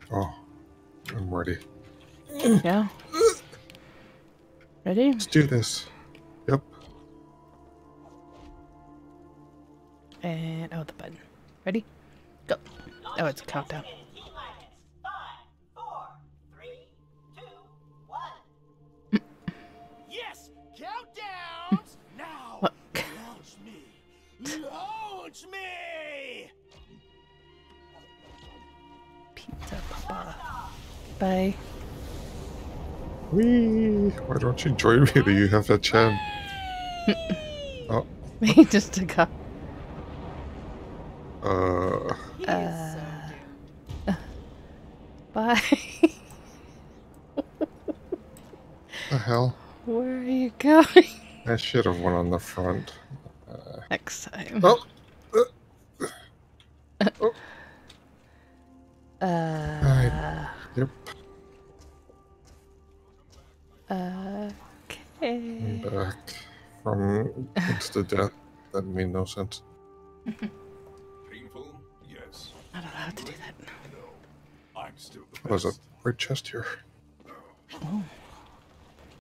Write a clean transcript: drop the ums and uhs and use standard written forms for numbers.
Oh, I'm ready. Yeah. Ready? Let's do this. Yep. And the button. Ready? Go. Oh, it's a countdown. Yes! Countdowns! Now! What? Launch me! Launch me! Pizza Papa. Bye. Whee! Why don't you join me? Do you have that chance? Oh. He just took off. Bye. The hell? Where are you going? I should have went on the front. Next time. Oh! Yep. Okay. Back from instant death. That made no sense. Painful? Yes. Not allowed to do that. No. I'm still the What is best. it? Right chest here. Oh.